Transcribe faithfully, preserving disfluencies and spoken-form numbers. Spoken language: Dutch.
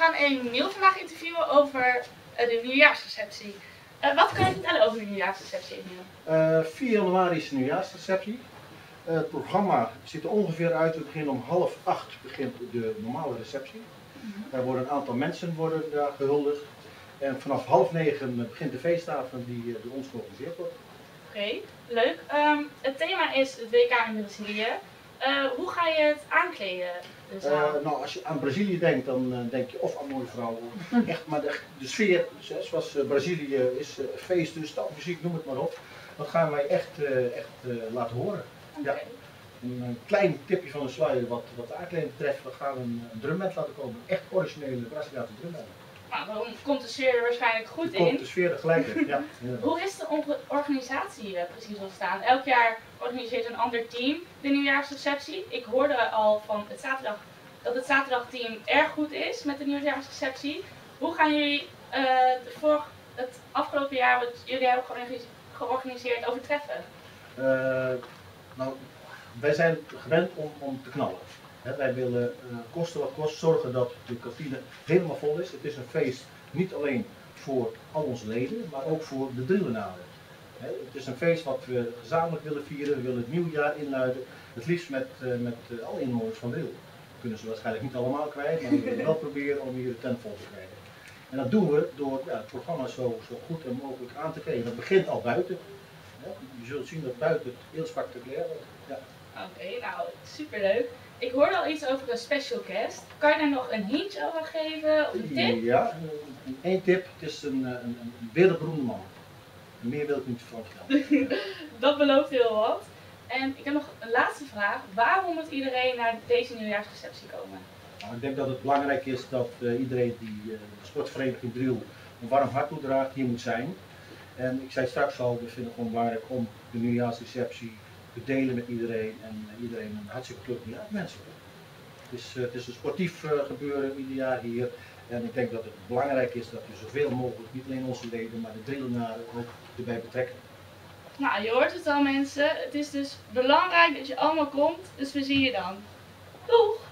gaan Emiel vandaag interviewen over uh, de nieuwjaarsreceptie. Uh, wat kan je vertellen over de nieuwjaarsreceptie, Emiel? Uh, vier januari is de nieuwjaarsreceptie. Uh, het programma ziet er ongeveer uit. We beginnen om half acht begint de normale receptie. Mm-hmm. Daar worden een aantal mensen worden daar gehuldigd. En vanaf half negen begint de feestavond die uh, door ons georganiseerd wordt. Oké, okay, leuk. Um, het thema is het W K in Brazilië. Uh, hoe ga je het aankleden? Dus uh, nou, als je aan Brazilië denkt, dan uh, denk je of aan mooie vrouwen. Echt, maar de, de sfeer, zoals uh, Brazilië is, uh, feesten, stapmuziek, noem het maar op. Dat gaan wij echt, uh, echt uh, laten horen. Okay. Ja. Een, een klein tipje van de sluier wat, wat de aankleding betreft. We gaan een, een drumband laten komen. Echt originele Braziliaanse drumband. Nou, dan komt de sfeer er waarschijnlijk goed dan in. Komt de sfeer er gelijk in, ja. Hoe is de organisatie uh, precies ontstaan? Elk jaar organiseert een ander team de nieuwjaarsreceptie. Ik hoorde al van het zaterdag dat het zaterdagteam erg goed is met de nieuwjaarsreceptie. Hoe gaan jullie uh, voor het afgelopen jaar wat jullie hebben georganiseerd overtreffen? Uh, nou, wij zijn gewend om, om te knallen. He, wij willen uh, kosten wat kost zorgen dat de kantine helemaal vol is. Het is een feest niet alleen voor al onze leden, maar ook voor de Drielenaren. Het is een feest wat we gezamenlijk willen vieren. We willen het nieuwjaar inluiden. Het liefst met, uh, met uh, alle inwoners van Driel. Dat kunnen ze waarschijnlijk niet allemaal kwijt, maar we willen wel proberen om hier de tent vol te krijgen. En dat doen we door ja, het programma zo, zo goed en mogelijk aan te kleden. Dat begint al buiten. Ja, je zult zien dat buiten het heel spectaculair wordt. Ja. Oké, okay, nou superleuk. Ik hoorde al iets over een special guest. Kan je daar nog een hint over geven? Of een tip? Ja, één tip. Het is een, een, een wereldberoemde man. Meer wil ik niet van vertellen. Dat belooft heel wat. En ik heb nog een laatste vraag. Waarom moet iedereen naar deze nieuwjaarsreceptie komen? Nou, ik denk dat het belangrijk is dat uh, iedereen die uh, de sportvereniging Driel een warm hart toedraagt, hier moet zijn. En ik zei straks al, we vinden het gewoon belangrijk om de nieuwjaarsreceptie te delen met iedereen en uh, iedereen een hartstikke gelukkig nieuwjaar te wensen. Het is, uh, het is een sportief uh, gebeuren ieder jaar hier. En ik denk dat het belangrijk is dat we zoveel mogelijk, niet alleen onze leden, maar de Drielenaren ook erbij betrekken. Nou, je hoort het al mensen. Het is dus belangrijk dat je allemaal komt, dus we zien je dan. Doeg!